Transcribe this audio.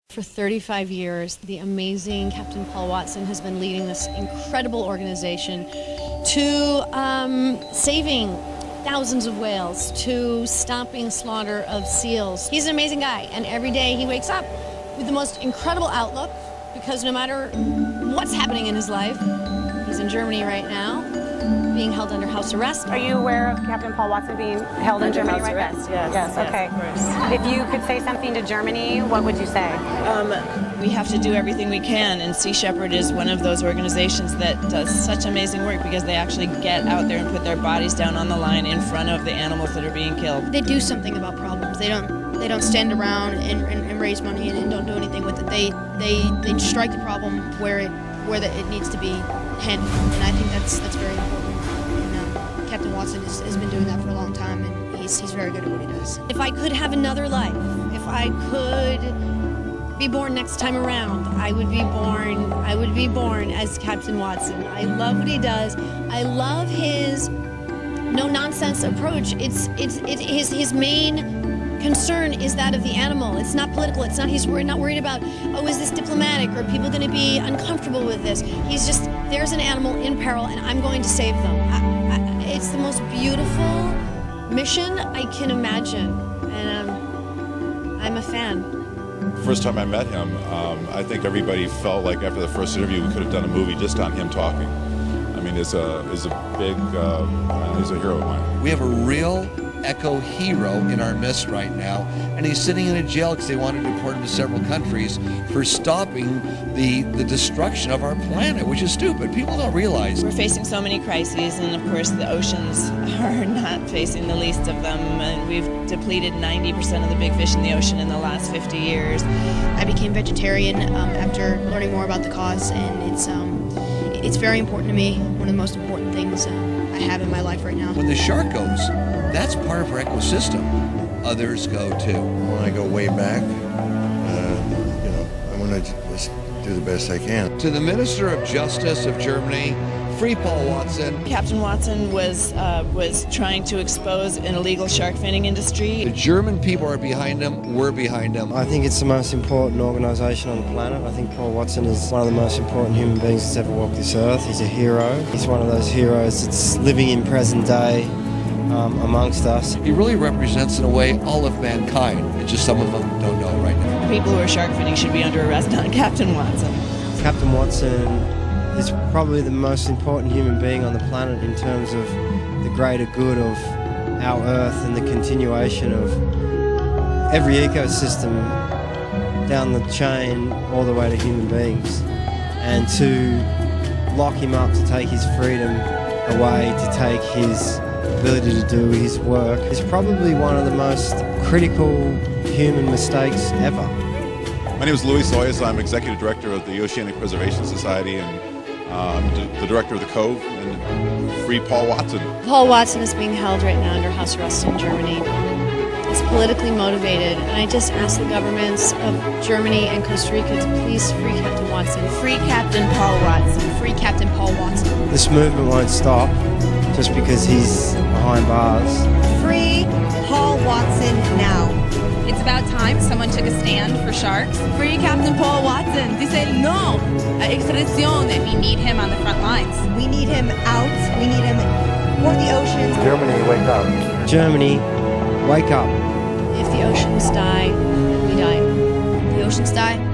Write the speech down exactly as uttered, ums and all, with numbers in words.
For thirty-five years, the amazing Captain Paul Watson has been leading this incredible organization to um, saving thousands of whales, to stopping slaughter of seals. He's an amazing guy, and every day he wakes up with the most incredible outlook, because no matter what's happening in his life, he's in Germany right now, being held under house arrest. Are you aware of Captain Paul Watson being held in Germany right now? House arrest, yes. Yes, okay. Yes, if you could say something to Germany, what would you say? Um, we have to do everything we can, and Sea Shepherd is one of those organizations that does such amazing work because they actually get out there and put their bodies down on the line in front of the animals that are being killed. They do something about problems. They don't they don't stand around and, and, and raise money and, and don't do anything with it. They they they strike the problem where it where the, it needs to be handled, and I think that's that's very important. And, uh, Captain Watson has, has been doing that for a long time, and he's he's very good at what he does. If I could have another life, if I could be born next time around, I would be born I would be born as Captain Watson. I love what he does. I love his no nonsense approach. It's it's it, his his main concern is that of the animal. It's not political. It's not he's we're not worried about, oh, is this diplomatic? Are people going to be uncomfortable with this? He's just, there's an animal in peril and I'm going to save them. I, I, it's the most beautiful mission I can imagine, and um, I'm a fan. The first time I met him, um, I think everybody felt like after the first interview we could have done a movie just on him talking. I mean, he's a, he's a big, uh, he's a hero of mine. We have a real eco hero in our midst right now, and he's sitting in a jail because they wanted to deport him to several countries for stopping the, the destruction of our planet, which is stupid. People don't realize. We're facing so many crises, and of course the oceans are not facing the least of them, and we've depleted ninety percent of the big fish in the ocean in the last fifty years. I became vegetarian um, after learning more about the cause, and it's um, it's very important to me. One of the most important things uh, I have in my life right now. When the shark goes, that's part of our ecosystem. Others go too. I want to go way back. Uh, you know, I want to just do the best I can. To the Minister of Justice of Germany, free Paul Watson. Captain Watson was uh, was trying to expose an illegal shark finning industry. The German people are behind him. We're behind him. I think it's the most important organisation on the planet. I think Paul Watson is one of the most important human beings that's ever walked this earth. He's a hero. He's one of those heroes that's living in present day um, amongst us. He really represents, in a way, all of mankind. It's just some of them don't know right now. People who are shark finning should be under arrest, not Captain Watson. Captain Watson is probably the most important human being on the planet in terms of the greater good of our Earth and the continuation of every ecosystem down the chain all the way to human beings. And to lock him up, to take his freedom away, to take his ability to do his work is probably one of the most critical human mistakes ever. My name is Louis Soyuz. I'm Executive Director of the Oceanic Preservation Society, and uh, I'm the Director of the Cove, and free Paul Watson. Paul Watson is being held right now under house arrest in Germany. It's politically motivated, and I just ask the governments of Germany and Costa Rica to please free Captain Watson. Free Captain Paul Watson. Free Captain Paul Watson. This movement won't stop just because he's behind bars. Free Paul Watson now. It's about time someone took a stand for sharks. Free Captain Paul Watson. Dice el no a extradición. We need him on the front lines. We need him out. We need him for the oceans. Germany, wake up. Germany, wake up. If the oceans die, we die. The oceans die.